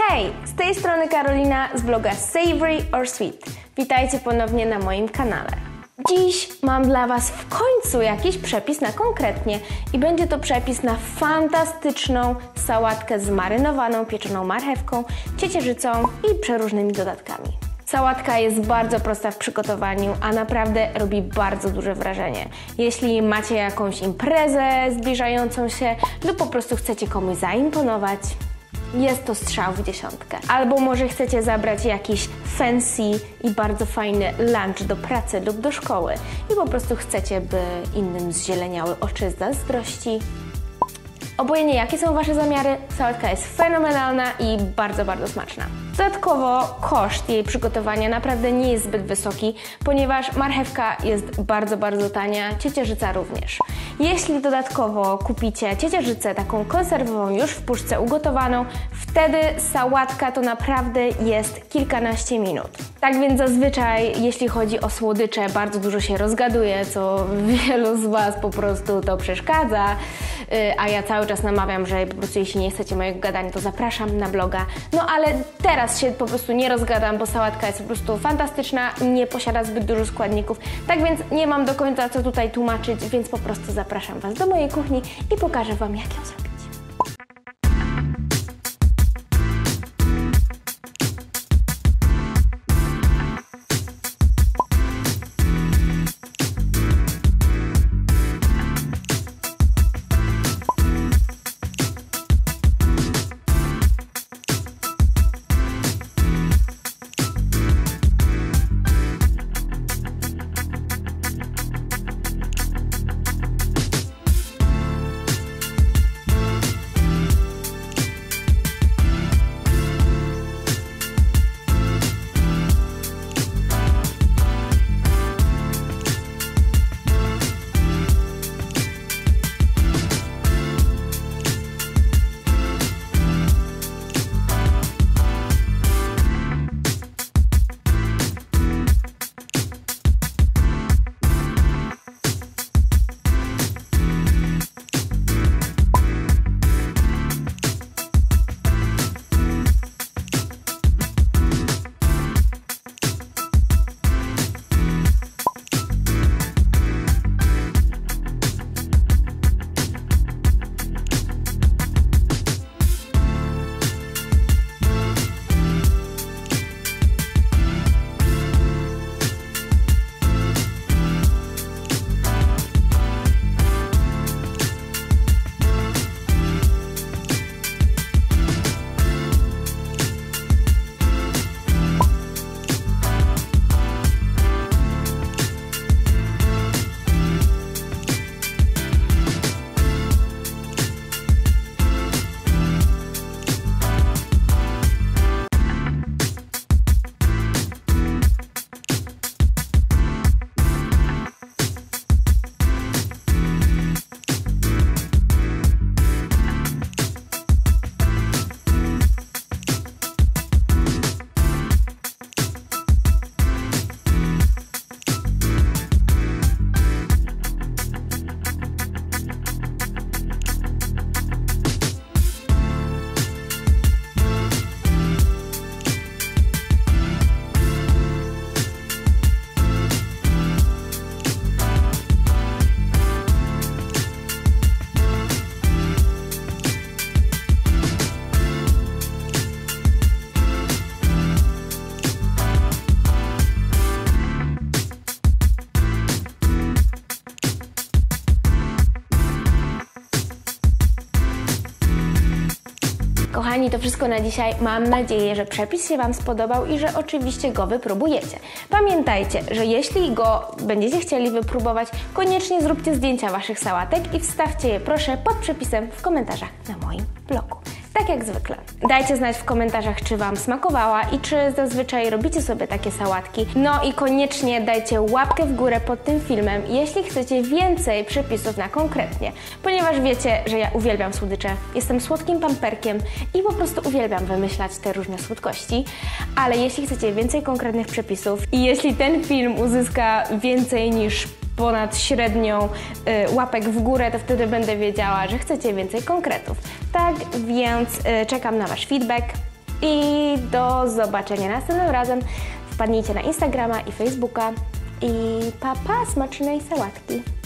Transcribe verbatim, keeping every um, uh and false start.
Hej! Z tej strony Karolina z bloga Savory or Sweet. Witajcie ponownie na moim kanale. Dziś mam dla Was w końcu jakiś przepis na konkretnie i będzie to przepis na fantastyczną sałatkę z marynowaną pieczoną marchewką, ciecierzycą i przeróżnymi dodatkami. Sałatka jest bardzo prosta w przygotowaniu, a naprawdę robi bardzo duże wrażenie. Jeśli macie jakąś imprezę zbliżającą się lub po prostu chcecie komuś zaimponować, jest to strzał w dziesiątkę. Albo może chcecie zabrać jakiś fancy i bardzo fajny lunch do pracy lub do szkoły i po prostu chcecie, by innym zzieleniały oczy z zazdrości. Obojętnie jakie są Wasze zamiary, sałatka jest fenomenalna i bardzo, bardzo smaczna. Dodatkowo koszt jej przygotowania naprawdę nie jest zbyt wysoki, ponieważ marchewka jest bardzo, bardzo tania, ciecierzyca również. Jeśli dodatkowo kupicie ciecierzycę taką konserwową już w puszce ugotowaną, wtedy sałatka to naprawdę jest kilkanaście minut. Tak więc zazwyczaj, jeśli chodzi o słodycze, bardzo dużo się rozgaduje, co wielu z Was po prostu to przeszkadza, a ja cały czas namawiam, że po prostu jeśli nie chcecie mojego gadania, to zapraszam na bloga. No ale teraz się po prostu nie rozgadam, bo sałatka jest po prostu fantastyczna, nie posiada zbyt dużo składników, tak więc nie mam do końca co tutaj tłumaczyć, więc po prostu zapraszam Was do mojej kuchni i pokażę Wam, jak ją zrobić. Kochani, to wszystko na dzisiaj. Mam nadzieję, że przepis się Wam spodobał i że oczywiście go wypróbujecie. Pamiętajcie, że jeśli go będziecie chcieli wypróbować, koniecznie zróbcie zdjęcia Waszych sałatek i wstawcie je proszę pod przepisem w komentarzach na moim blogu. Tak jak zwykle. Dajcie znać w komentarzach, czy Wam smakowała i czy zazwyczaj robicie sobie takie sałatki. No i koniecznie dajcie łapkę w górę pod tym filmem, jeśli chcecie więcej przepisów na konkretnie. Ponieważ wiecie, że ja uwielbiam słodycze, jestem słodkim pamperkiem i po prostu uwielbiam wymyślać te różne słodkości. Ale jeśli chcecie więcej konkretnych przepisów i jeśli ten film uzyska więcej niż ponad średnią y, łapek w górę, to wtedy będę wiedziała, że chcecie więcej konkretów. Tak więc y, czekam na Wasz feedback. i do zobaczenia następnym razem. Wpadnijcie na Instagrama i Facebooka i pa, pa, smacznej sałatki.